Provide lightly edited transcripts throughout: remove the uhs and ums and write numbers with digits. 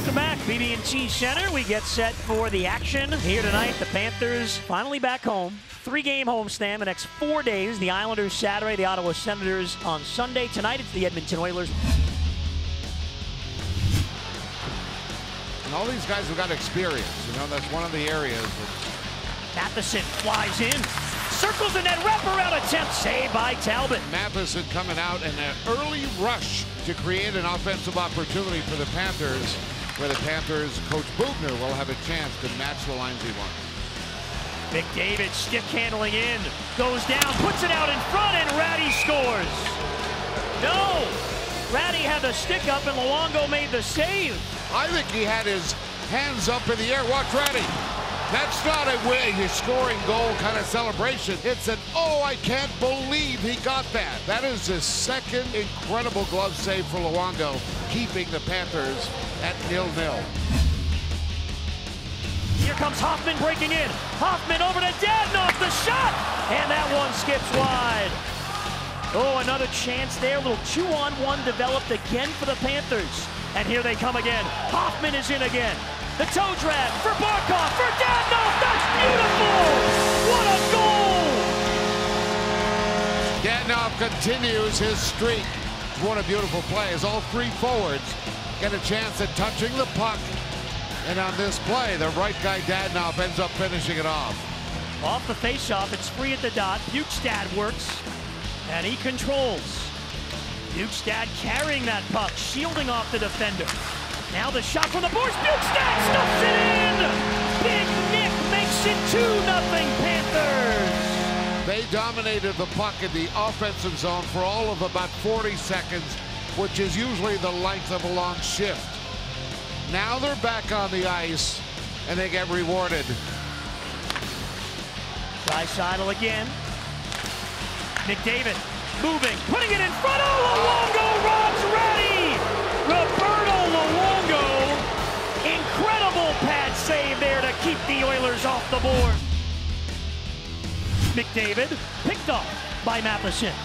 Welcome back, BB&T Center. We get set for the action here tonight. The Panthers finally back home. 3-game homestand the next 4 days. The Islanders Saturday, the Ottawa Senators on Sunday. Tonight it's the Edmonton Oilers. And all these guys have got experience. You know, that's one of the areas. Matheson flies in, circles the net, wraparound attempt, saved by Talbot. Matheson coming out in an early rush to create an offensive opportunity for the Panthers, where the Panthers' coach Bugner will have a chance to match the lines he wants. McDavid stick handling in, goes down, puts it out in front, and Ratty scores. No, Ratty had the stick up and Luongo made the save. I think he had his hands up in the air. Watch Ratty. That's not a scoring goal kind of celebration. It's an, oh, I can't believe he got that. That is his second incredible glove save for Luongo, keeping the Panthers at 0-0. Here comes Hoffman breaking in. Hoffman over to Dadonov, the shot! And that one skips wide. Oh, another chance there. A little 2-on-1 developed again for the Panthers. And here they come again. Hoffman is in again. The toe drag for Barkov, for Dadonov, that's beautiful! What a goal! Dadonov continues his streak. What a beautiful play as all three forwards get a chance at touching the puck. And on this play, the right guy Dadonov ends up finishing it off. Off the faceoff, it's free at the dot. Bukestad works, and he controls. Bukestad carrying that puck, shielding off the defender. Now the shot from the boards, Bukestad stuffs it in! Big Nick makes it 2-0 Panthers! They dominated the puck in the offensive zone for all of about 40 seconds, which is usually the length of a long shift. Now they're back on the ice, and they get rewarded. Draisaitl again. McDavid moving, putting it in front. Oh, Luongo robs Ratty! Roberto Luongo. Incredible pad save there to keep the Oilers off the board. McDavid picked up by Matheson.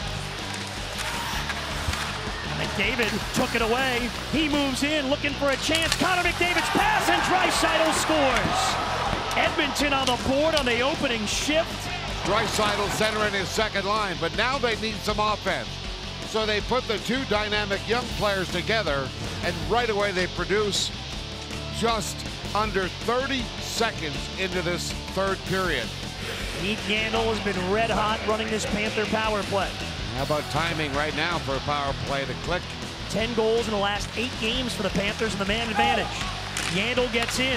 McDavid took it away. He moves in, looking for a chance. Connor McDavid's pass, and Draisaitl scores. Edmonton on the board on the opening shift. Draisaitl centering his second line, but now they need some offense. So they put the two dynamic young players together, and right away they produce just under 30 seconds into this third period. Pete Yandel has been red hot running this Panther power play. How about timing right now for a power play to click? 10 goals in the last 8 games for the Panthers and the man advantage. Yandel gets in.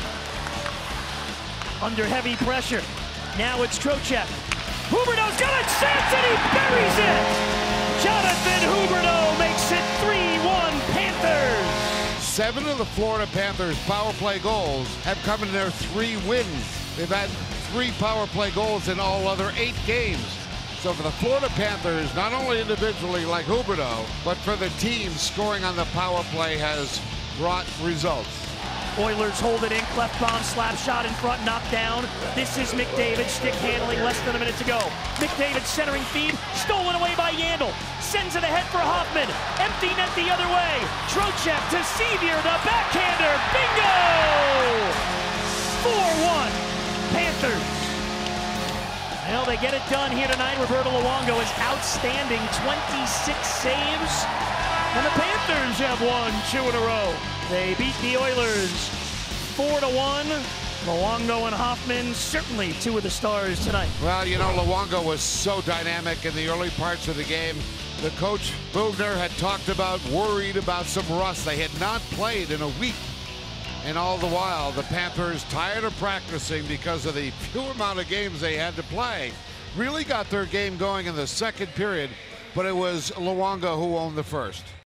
Under heavy pressure. Now it's Trocheck. Huberdeau's got a chance and he buries it! Jonathan Huberdeau makes it 3-1 Panthers! 7 of the Florida Panthers power play goals have come in their 3 wins. They've had 3 power play goals in all other 8 games. So for the Florida Panthers, not only individually like Huberdeau, but for the team, scoring on the power play has brought results. Oilers hold it in, Klefbom slap shot in front, knocked down. This is McDavid, stick handling, less than a minute to go. McDavid centering feed, stolen away by Yandel. Sends it ahead for Hoffman, empty net the other way. Trocheck to Sevier, the backhander, bingo! 4-1 Panthers. Well, they get it done here tonight. Roberto Luongo is outstanding, 26 saves. And the Panthers have won 2 in a row. They beat the Oilers 4-1. Luongo and Hoffman, certainly 2 of the stars tonight. Well, you know, Luongo was so dynamic in the early parts of the game. The coach, Bugner, had talked about, worried about some rust. They had not played in a week. And all the while, the Panthers, tired of practicing because of the few amount of games they had to play, really got their game going in the second period, but it was Luongo who owned the first.